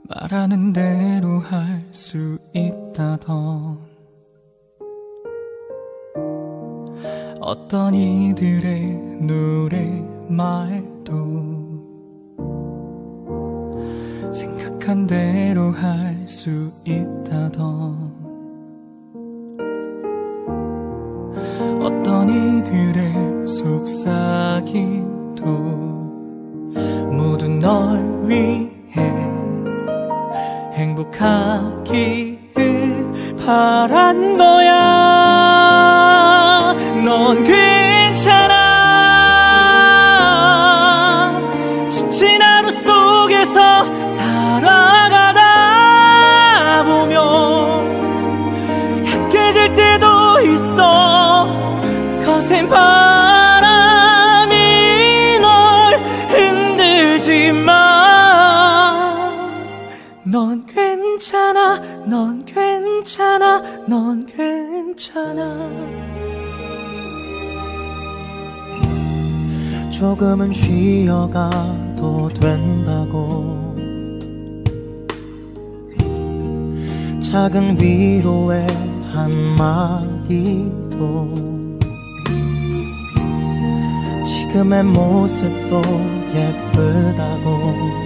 말하는 대로 할 수 있다던 어떤 이들의 노래말도 생각한 대로 할 수 있다던 어떤 이들의 속삭임도 모두 널 위해 행복하기를 바란 거야. 넌 괜찮아. 지친 하루 속에서 살아가다 보면 약해질 때도 있어. 거센 바람이 널 흔들지만 넌 괜찮아. 넌 괜찮아. 넌 괜찮아. 조금은 쉬어가도 된다고 작은 위로의 한마디도 지금의 모습도 예쁘다고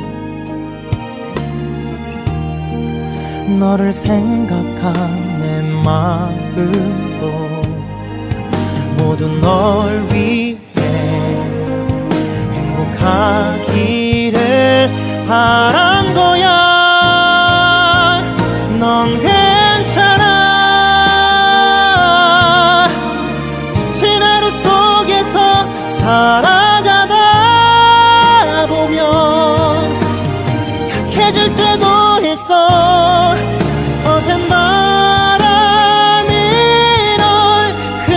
너를 생각한 내 마음도 모두 널 위해 행복하기를 바란 거야. 넌 괜찮아. 지친 하루 속에서 살아가다 보면 약해질 때도 있어. 거센 바람이 널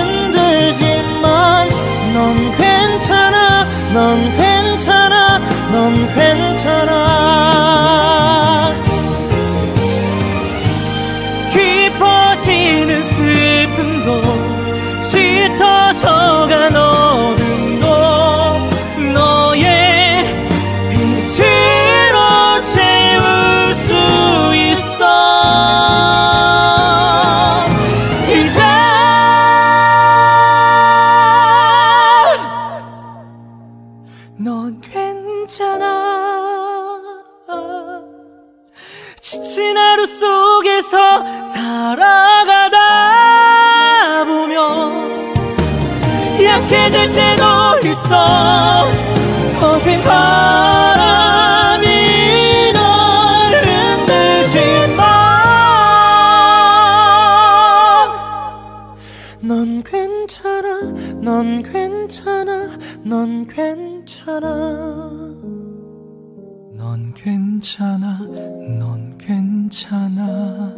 흔들지만 넌 괜찮아. 넌 괜찮아. 넌 괜찮아. 깊어지는 슬픔도 짙어져간 어둠도 너의 빛으로 채울 수 있어. 이제 넌 괜찮아. 지친 하루 속에서 살아가다 보면 약해질 때도 있어. 거센 바람이 널 흔들지만 넌 괜찮아. 넌 괜찮아. 넌 괜찮아. 넌 괜찮아. 넌 괜찮아.